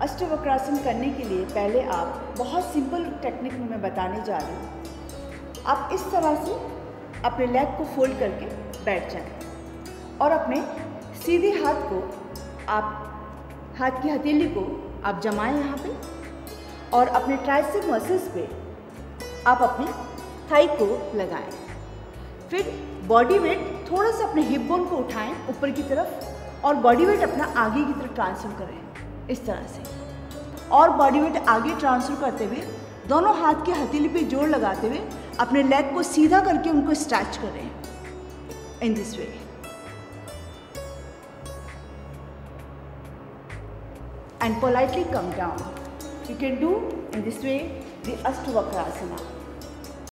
अष्टवक्रासन करने के लिए पहले आप बहुत सिंपल टेक्निक में मैं बताने जा रही हूँ। आप इस तरह से अपने लेग को फोल्ड करके बैठ जाएं और अपने सीधे हाथ को आप हाथ की हथेली को आप जमाएं यहाँ पे और अपने ट्राइसेप मसल्स पे आप अपनी थाई को लगाएं। फिर बॉडी वेट थोड़ा सा अपने हिप बोन को उठाएं ऊपर की तरफ और बॉडी वेट अपना आगे की तरफ ट्रांसफर करें इस तरह से। और बॉडी वेट आगे ट्रांसफर करते हुए दोनों हाथ की हथेली पे जोर लगाते हुए अपने लेग को सीधा करके उनको स्ट्रेच करें in this way. And politely come down. You can do in this way the Astavakrasana.